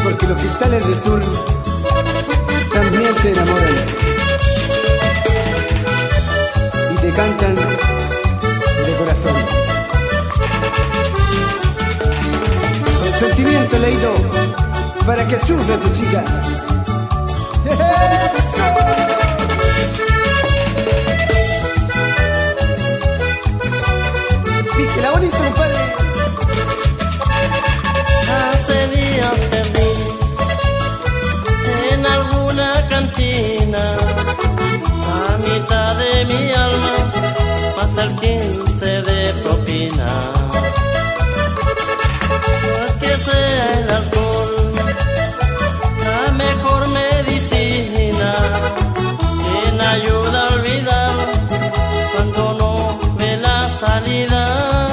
porque los cristales del sur también se enamoran y te cantan de corazón. Con sentimiento leído para que sufra tu chica. ¡Eso! Píquela bonito, compadre. Hace días perdí en alguna cantina a mitad de mi alma, pasa el 15 de propina. No es que sea el alcohol la mejor medicina, quien ayuda a olvidar cuando no ve la salida.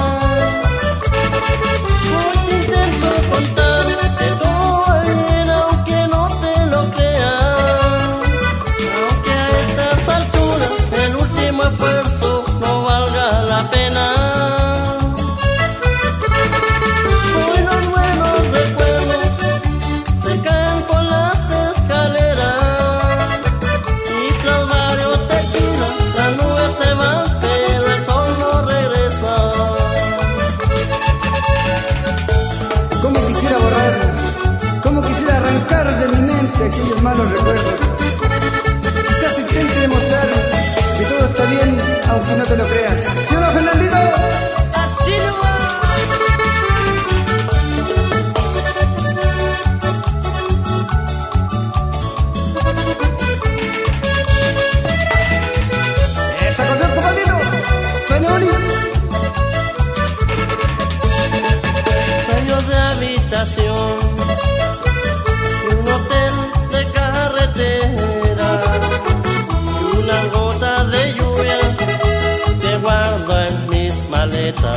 Cómo quisiera arrancar de mi mente aquellos malos recuerdos. Quizás intente demostrar que todo está bien, aunque no te lo creas. ¿Sí o no, Fernandito? ¡Así no va! ¡Esa canción, compadrito! ¡Suena bonito! Sueños de habitación y un hotel de carretera y unas gotas de lluvia que guardo en mis maletas.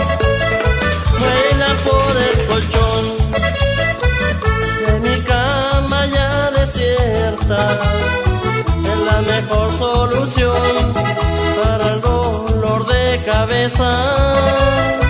Vuela por el colchón de mi cama ya desierta, es la mejor solución para el dolor de cabeza.